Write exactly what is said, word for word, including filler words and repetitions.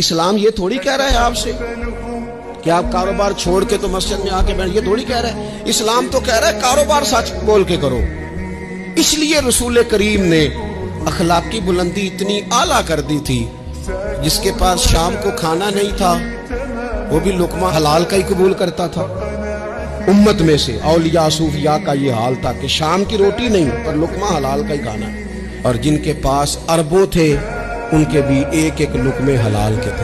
इस्लाम ये थोड़ी कह रहा है आपसे कि आप कारोबार छोड़ के तो मस्जिद में आके बैठ, ये थोड़ी कह रहा है। इस्लाम तो कह रहा है कारोबार सच बोल के करो। इसलिए रसूल करीम ने अखलाकी बुलंदी इतनी आला कर दी थी, जिसके पास शाम को खाना नहीं था वो भी लुकमा हलाल का ही कबूल करता था। उम्मत में से औलिया सूफिया का ये हाल था कि शाम की रोटी नहीं पर लुकमा हलाल का ही खाना। और जिनके पास अरबों थे उनके भी एक एक लुकमे हलाल के थे।